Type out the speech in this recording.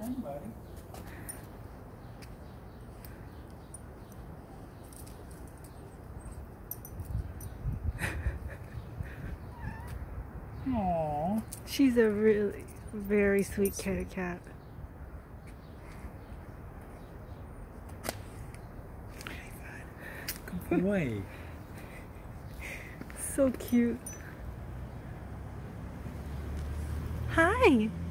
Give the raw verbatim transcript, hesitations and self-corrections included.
morning, buddy. Aww. She's a really very sweet kitty cat. Come away. So cute. Hi.